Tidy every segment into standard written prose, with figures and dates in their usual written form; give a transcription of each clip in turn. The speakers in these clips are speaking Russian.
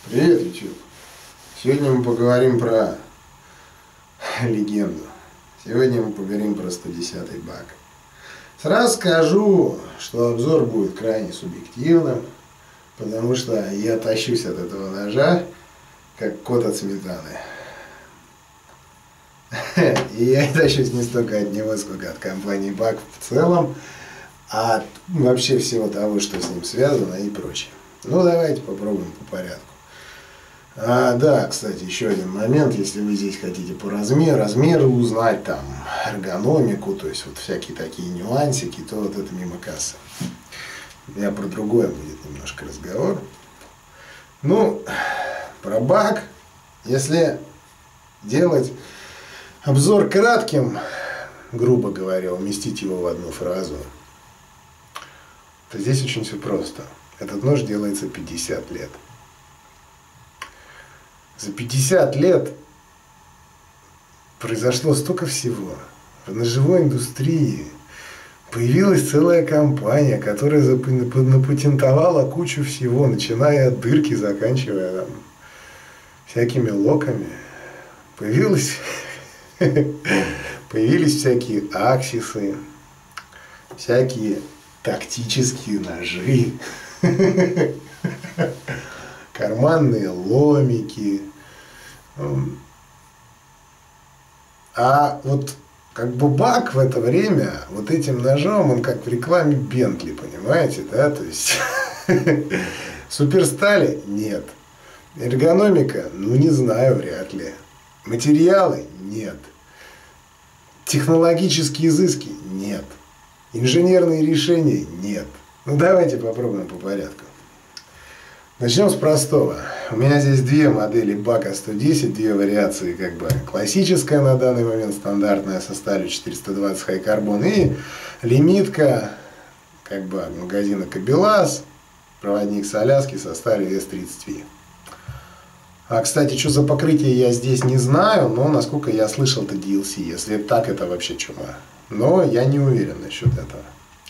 Привет, YouTube. Сегодня мы поговорим про легенду. Сегодня мы поговорим про 110-й баг. Сразу скажу, что обзор будет крайне субъективным, потому что я тащусь от этого ножа, как кот от сметаны. И я тащусь не столько от него, сколько от компании баг в целом, а от вообще всего того, что с ним связано и прочее. Ну, давайте попробуем по порядку. Да, кстати, еще один момент, если вы здесь хотите по размеру узнать, там, эргономику, то есть вот всякие такие нюансики, то вот это мимо кассы. У меня про другое будет немножко разговор. Ну, про баг, если делать обзор кратким, грубо говоря, уместить его в одну фразу, то здесь очень все просто. Этот нож делается 50 лет. За 50 лет произошло столько всего. В ножевой индустрии появилась целая компания, которая напатентовала кучу всего, начиная от дырки, заканчивая там всякими локами. Появились всякие аксисы, всякие тактические ножи, карманные ломики. А вот как бы баг в это время вот этим ножом, он как в рекламе Бентли, понимаете, да? То есть суперстали? Нет. Эргономика? Ну, не знаю, вряд ли. Материалы? Нет. Технологические изыски? Нет. Инженерные решения? Нет. Ну, давайте попробуем по порядку. Начнем с простого. У меня здесь две модели бака 110, две вариации, как бы классическая на данный момент, стандартная со сталью 420 High Carbon, и лимитка, как бы магазина Кобелас, проводник с Аляски со сталью S30V. А, кстати, что за покрытие я здесь не знаю, но, насколько я слышал, это DLC. Если так, это вообще чума. Но я не уверен насчет этого.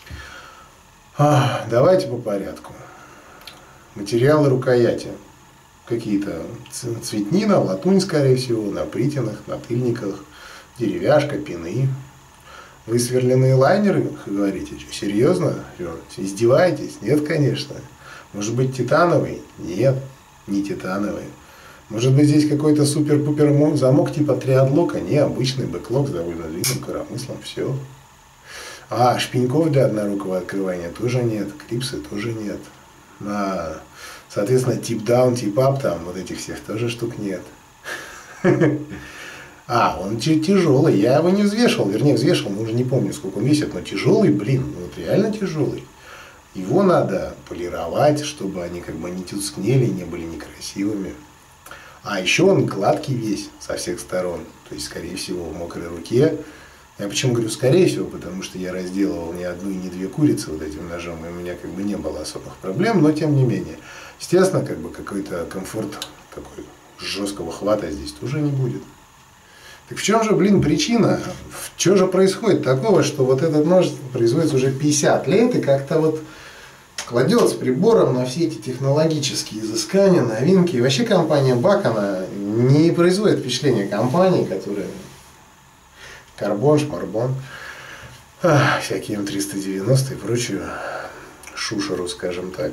Давайте по порядку. Материалы рукояти. Какие-то цветнина, латунь, скорее всего, на притинах, на тыльниках, деревяшка, пины. Высверленные лайнеры, говорите? Что, серьезно? Издеваетесь? Нет, конечно. Может быть, титановый? Нет, не титановый. Может быть, здесь какой-то супер-пупер замок типа триадлока? Не, обычный бэклок с довольно длинным коромыслом. Все. Шпеньков для однорукого открывания тоже нет. Клипсы тоже нет. Соответственно, тип-даун, тип-ап, там вот этих всех тоже штук нет. Он тяжелый. Я его не взвешивал, вернее, взвешивал, но уже не помню, сколько он весит, но тяжелый, блин, вот реально тяжелый. Его надо полировать, чтобы они как бы не тускнели, не были некрасивыми. Еще он гладкий весь со всех сторон, то есть, скорее всего, в мокрой руке. Я почему говорю скорее всего, потому что я разделывал не одну и не две курицы вот этим ножом, и у меня как бы не было особых проблем, но тем не менее. Естественно, как бы какой-то комфорт такой жесткого хвата здесь тоже не будет. Так в чем же, блин, причина? Что же происходит такого, что вот этот нож производится уже 50 лет и как-то вот кладет с прибором на все эти технологические изыскания, новинки. И вообще компания Бак, она не производит впечатление компании, которая карбон, шмарбон, всякие М390 и прочую шушеру, скажем так.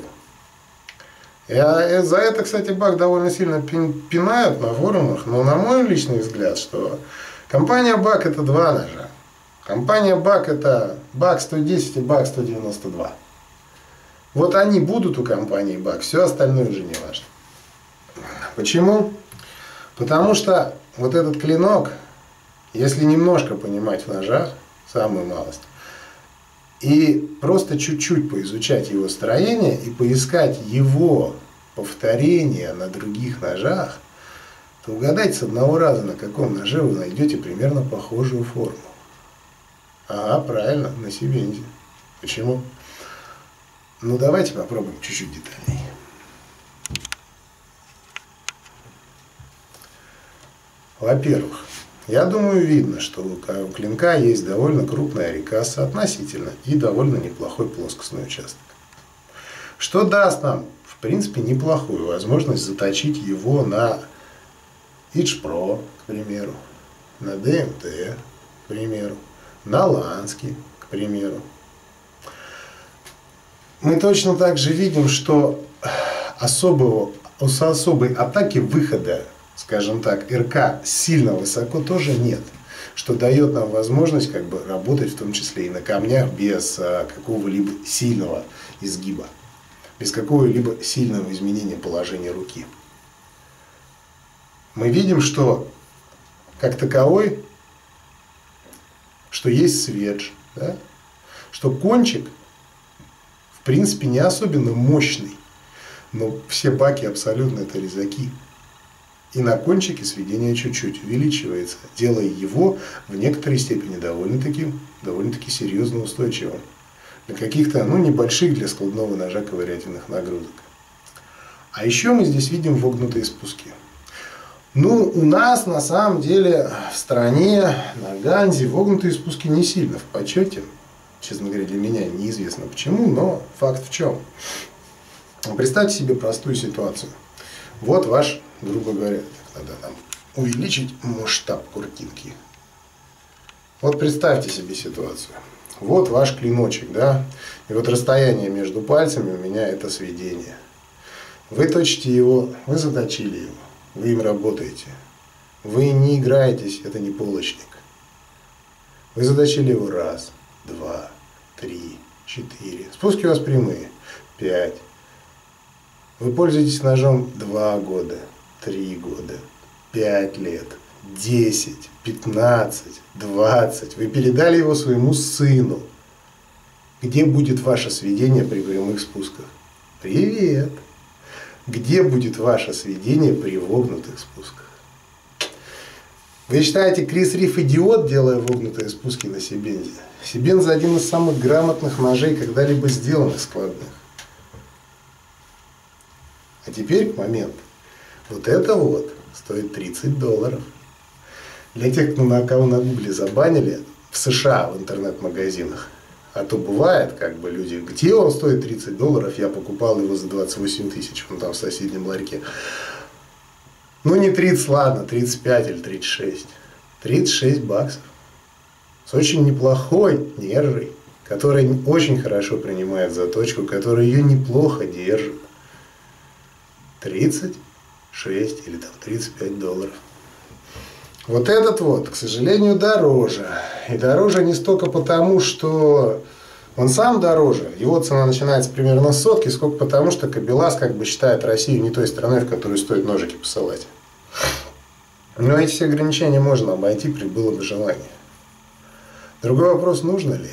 За это, кстати, Бак довольно сильно пинают на форумах, но на мой личный взгляд, что компания Бак это два ножа. Компания Бак это Бак 110 и Бак 192. Вот они будут у компании Бак, все остальное уже не важно. Почему? Потому что вот этот клинок, если немножко понимать в ножах, самую малость, и просто чуть-чуть поизучать его строение и поискать его повторение на других ножах, то угадайте с одного раза, на каком ноже вы найдете примерно похожую форму. Правильно, на Сибензе. Почему? Ну, давайте попробуем чуть-чуть детальнее. Во-первых, я думаю, видно, что у клинка есть довольно крупная рекасса относительно и довольно неплохой плоскостный участок. Что даст нам в в принципе, неплохую возможность заточить его на Edge Pro, к примеру, на DMT, к примеру, на Lansky, к примеру. Мы точно так же видим, что особой атаки выхода, скажем так, РК сильно высоко тоже нет, что дает нам возможность как бы работать в том числе и на камнях без какого-либо сильного изгиба, без какого-либо сильного изменения положения руки. Мы видим, что как таковой, что есть сведж, да? Что кончик в принципе не особенно мощный, но все баки абсолютно это резаки. И на кончике сведение чуть-чуть увеличивается, делая его в некоторой степени довольно-таки серьезно устойчивым. Для каких-то небольших для складного ножа ковырятельных нагрузок. А еще мы здесь видим вогнутые спуски. У нас на самом деле в стране на Ганзе вогнутые спуски не сильно в почете. Честно говоря, для меня неизвестно почему, но факт в чем. Представьте себе простую ситуацию. Вот ваш, грубо говоря, надо нам увеличить масштаб картинки. Вот представьте себе ситуацию. Вот ваш клиночек, да? И вот расстояние между пальцами у меня это сведение. Вы точите его, вы заточили его, вы им работаете. Вы не играетесь, это не полочник. Вы заточили его 1, 2, 3, 4. Спуски у вас прямые. 5. Вы пользуетесь ножом 2 года, 3 года, 5 лет, 10, 15, 20. Вы передали его своему сыну. Где будет ваше сведение при прямых спусках? Привет! Где будет ваше сведение при вогнутых спусках? Вы считаете, Крис Риф идиот, делая вогнутые спуски на Себензе? Себензе один из самых грамотных ножей, когда-либо сделанных складных. А теперь момент. Вот это вот стоит $30. Для тех, кого на Гугле забанили, в США в интернет-магазинах. А то бывает, как бы люди, где он стоит $30, я покупал его за 28 тысяч, он там в соседнем ларьке. Не 30, ладно, 35 или 36. $36. С очень неплохой нержей, которая очень хорошо принимает заточку, которая ее неплохо держит. 36 или там $35. Вот этот вот, к сожалению, дороже. И дороже не столько потому, что он сам дороже. Его цена начинается примерно с 100, сколько потому, что Кобелас как бы считает Россию не той страной, в которую стоит ножики посылать. Но эти все ограничения можно обойти, при было бы желание. Другой вопрос, нужно ли?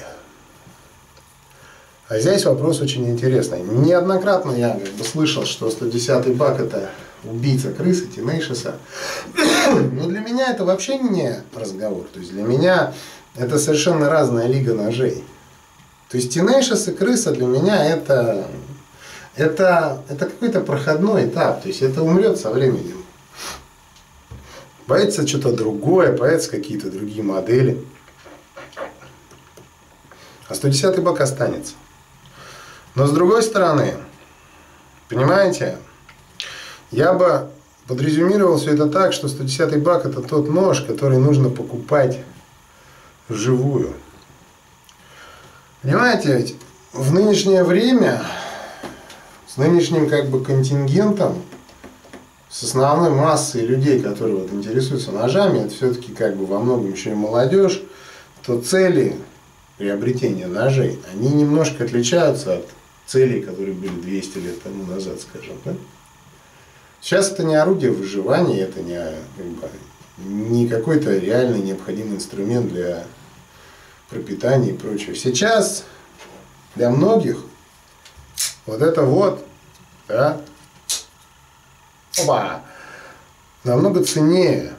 А здесь вопрос очень интересный. Неоднократно я как бы слышал, что 110-й бак это убийца крысы, Тенейшеса. Но для меня это вообще не разговор. То есть для меня это совершенно разная лига ножей. То есть Тенейшес и крыса для меня это какой-то проходной этап. То есть это умрет со временем. Появится что-то другое, появятся какие-то другие модели. А 110-й бак останется. Но с другой стороны, понимаете, я бы подрезюмировал все это так, что 110-й бак это тот нож, который нужно покупать вживую. Понимаете, ведь в нынешнее время, с нынешним как бы контингентом, с основной массой людей, которые вот интересуются ножами, это все-таки как бы во многом еще и молодежь, то цели приобретения ножей, они немножко отличаются от целей, которые были 200 лет тому назад, скажем, да? Сейчас это не орудие выживания, это не какой-то реальный необходимый инструмент для пропитания и прочего. Сейчас для многих вот это вот, да, намного ценнее.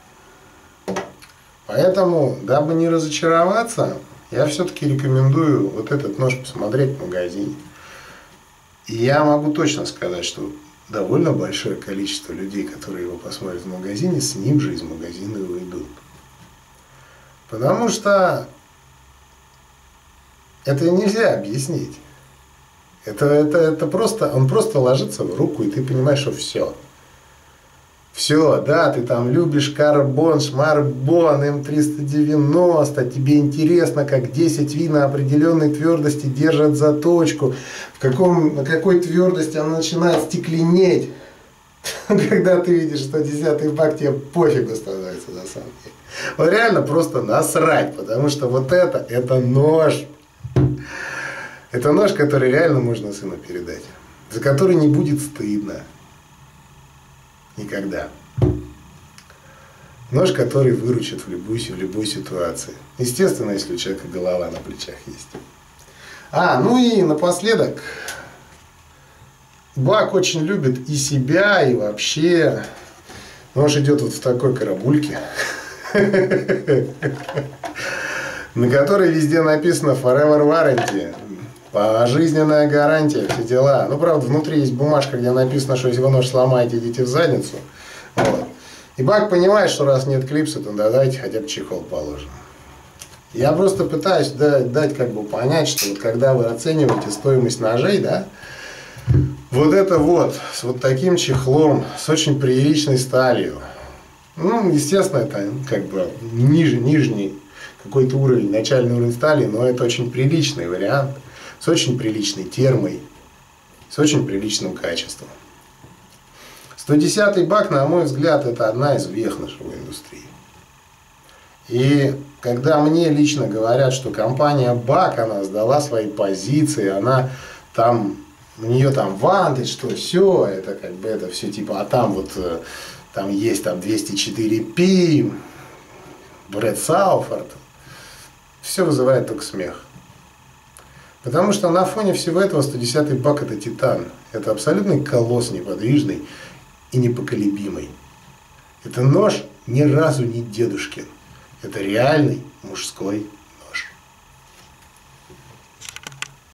Поэтому, дабы не разочароваться, я все-таки рекомендую вот этот нож посмотреть в магазине. И я могу точно сказать, что довольно большое количество людей, которые его посмотрят в магазине, с ним же из магазина и уйдут. Потому что это нельзя объяснить. Это просто, он просто ложится в руку, и ты понимаешь, что все. Все, да, ты там любишь карбон, шмарбон, М390, тебе интересно, как 10 вин на определенной твердости держат заточку, на какой твердости она начинает стекленеть. Когда ты видишь, что 10-й бак, тебе пофигу становится на самом деле. Вот реально просто насрать, потому что вот это нож. Это нож, который реально можно сыну передать, за который не будет стыдно. Никогда. Нож, который выручит в любой ситуации. Естественно, если у человека голова на плечах есть. Ну и напоследок. Бак очень любит и себя, и вообще. Нож идет вот в такой карабульке, на которой везде написано Forever Warranty. Пожизненная гарантия, все дела. Ну, правда, внутри есть бумажка, где написано, что если вы нож сломаете, идите в задницу. Вот. И Бак понимает, что раз нет клипса, то давайте хотя бы чехол положим. Я просто пытаюсь дать как бы понять, что вот когда вы оцениваете стоимость ножей, да, вот это вот, с вот таким чехлом, с очень приличной сталью. Ну, естественно, это как бы нижний какой-то уровень, начальный уровень стали, но это очень приличный вариант. С очень приличной термой, с очень приличным качеством. 110-й Бак, на мой взгляд, это одна из вех нашей индустрии. И когда мне лично говорят, что компания Бак, она сдала свои позиции, она там, у нее там вантаж, что все, это как бы это все типа, а там вот, там есть там 204P, Брэд Сауфорд, все вызывает только смех. Потому что на фоне всего этого 110-й Бак это титан. Это абсолютный колосс неподвижный и непоколебимый. Это нож ни разу не дедушкин. Это реальный мужской